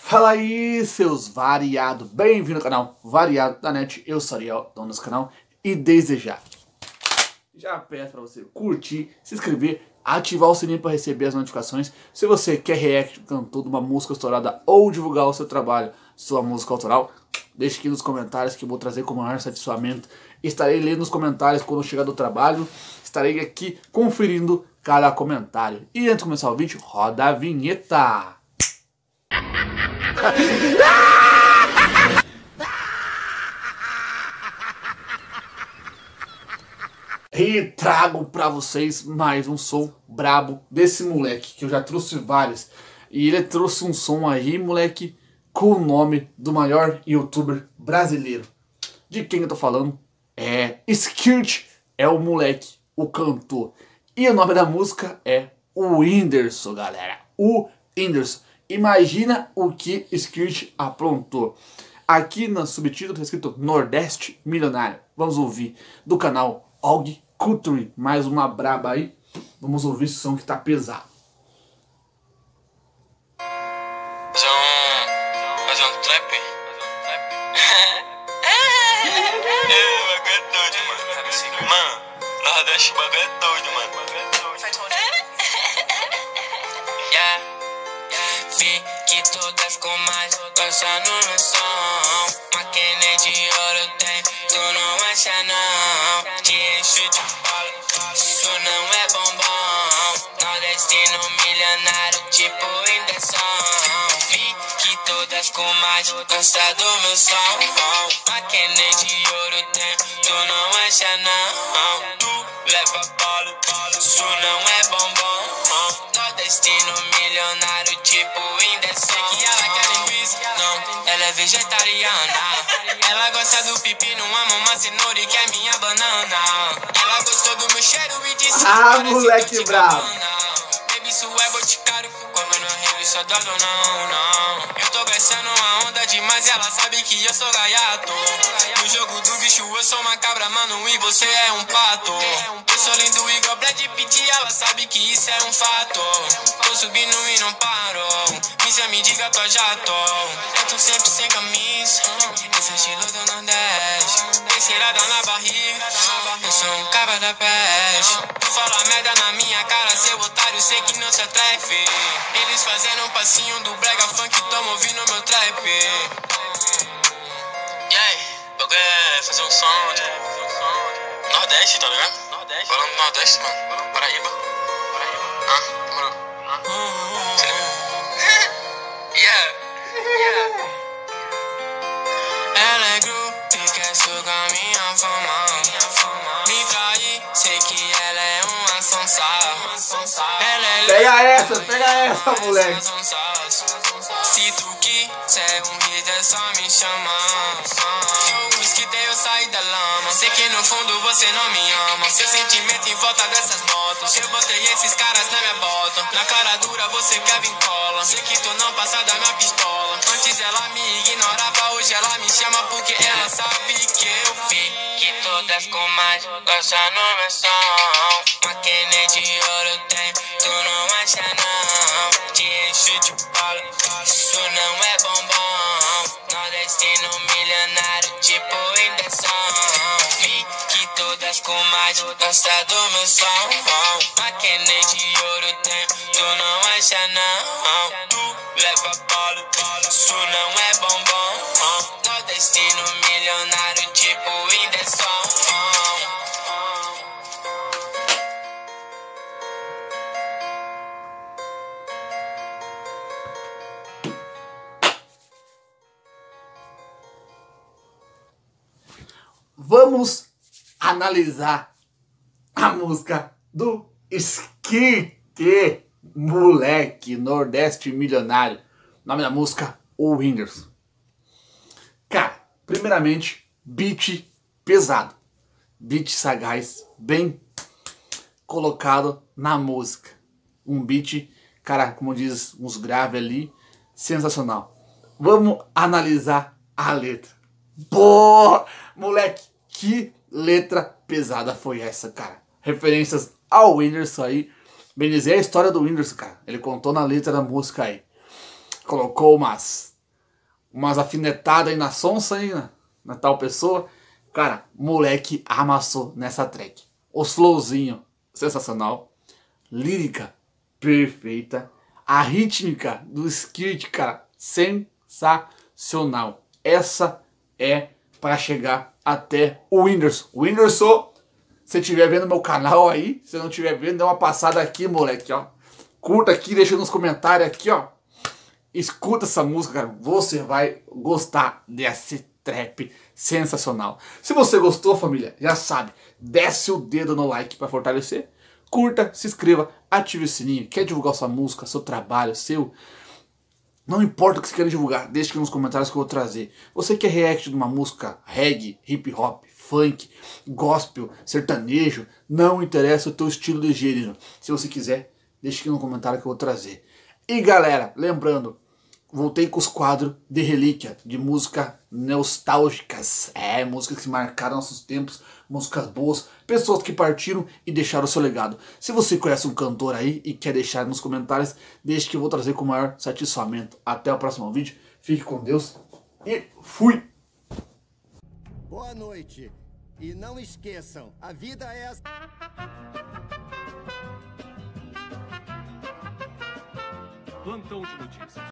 Fala aí, seus variados, bem-vindo ao canal Variado da Net. Eu sou Ariel, dono desse canal, e desde já peço para você curtir, se inscrever, ativar o sininho para receber as notificações. Se você quer react cantor de uma música estourada ou divulgar o seu trabalho, sua música autoral, deixe aqui nos comentários que eu vou trazer com o maior satisfamento. Estarei lendo os comentários quando chegar do trabalho, estarei aqui conferindo cada comentário. E antes de começar o vídeo, roda a vinheta! E trago pra vocês mais um som brabo desse moleque, que eu já trouxe vários. E ele trouxe um som aí, moleque, com o nome do maior youtuber brasileiro. De quem eu tô falando? É Skirt, é o moleque, o cantor. E o nome da música é o Whindersson, galera. O Whindersson. Imagina o que Skirt aprontou. Aqui no subtítulo está escrito Nordeste Milionário. Vamos ouvir do canal Og Culture. Mais uma braba aí. Vamos ouvir esse som que tá pesado. Fazer um trap? Bagulho é doido, mano. Mano, Nordeste, bagulho é doido, mano. Fique todas com mais dançando no som. Máquina de ouro tem, tu não acha não. Te encho de bala, isso não é bombom. Nordestino milionário, tipo Whindersson. Fique todas com mais dançando no som. Máquina de ouro tem, tu não acha não. Tu leva bala, isso não é bombom. Nordestino milionário, tipo Whindersson. Que ela quer linguiça, não, ela é vegetariana. Ela gosta do pepino, ama uma cenoura e quer minha banana. Ela gostou do meu cheiro e disse moleque bravo. Baby, isso é boticário, como eu não revista da não. Eu tô gastando uma onda demais e ela sabe que eu sou gaiato. No jogo do bicho eu sou uma cabra, mano, e você é um pato. Eu sou lindo igual Brad Pitt, ela sabe que isso é um fato. Tô subindo e não paro, me diga tua jato. Eu tô sempre sem camisa, esse estilo do Nordeste. Terceirada na barriga, eu sou um cabra da peste. Tu fala merda na minha cara, seu otário, sei que não se atreve. Eles fazendo um passinho do brega funk, tamo ouvindo meu trap. E aí, bagulho é fazer um som de Nordeste, tá ligado? Falando do Nordeste, mano. Paraíba. Demorou. Se liga. Ela é grupo, quer sugar minha fama. Me trair, sei que ela é uma sonsa. Ela é Pega essa, moleque. Se tu quiser um hit, é só me chamar. Eu esquitei, eu saí da lama. Sei que no fundo você não me ama. Seu sentimento em volta dessas motos. Eu botei esses caras na minha bota. Na cara dura você quer vir cola. Sei que tu não passa da minha pistola. Antes ela me ignorava, hoje ela me chama porque ela sabe que eu fique todas com mais gosta no meu som. Máquina de ouro tem, tu não acha não. Te encho de bala, isso não é bombom. Nordestino milionário, tipo Whindersson. Fique todas com mais gosta do meu som. Máquina de ouro tem, tu não acha não. Tu leva bala, isso não é bombom. Nordestino milionário, tipo Whindersson. Vamos analisar a música do Skirt, moleque, Nordeste Milionário. O nome da música, o Whindersson. Cara, primeiramente, beat pesado. Beat sagaz, bem colocado na música. Um beat, cara, como diz, uns graves ali, sensacional. Vamos analisar a letra. Pô, moleque, que letra pesada foi essa, cara. Referências ao Whindersson aí. Bem dizer, a história do Whindersson, cara. Ele contou na letra da música aí. Colocou umas umas afinetadas aí na sonsa aí, na tal pessoa. Cara, moleque amassou nessa track. Os flowzinho, sensacional. Lírica, perfeita. A rítmica do Skirt, cara, sensacional. Essa é para chegar até o Whindersson. Whindersson, se estiver vendo meu canal aí, se não estiver vendo, dá uma passada aqui, moleque, ó. Curta aqui, deixa nos comentários aqui, ó. Escuta essa música, cara. Você vai gostar desse trap sensacional. Se você gostou, família, já sabe, desce o dedo no like para fortalecer. Curta, se inscreva, ative o sininho. Quer divulgar sua música, seu trabalho, seu... Não importa o que você quer divulgar, deixe aqui nos comentários que eu vou trazer. Você quer react de uma música reggae, hip hop, funk, gospel, sertanejo, não interessa o teu estilo de gênero. Se você quiser, deixe aqui no comentário que eu vou trazer. E galera, lembrando, voltei com os quadros de relíquia, de música nostálgicas. Músicas que marcaram nossos tempos, músicas boas, pessoas que partiram e deixaram o seu legado. Se você conhece um cantor aí e quer deixar nos comentários, deixe que eu vou trazer com o maior satisfamento. Até o próximo vídeo, fique com Deus e fui! Boa noite. E não esqueçam, a vida é... Plantão de notícias.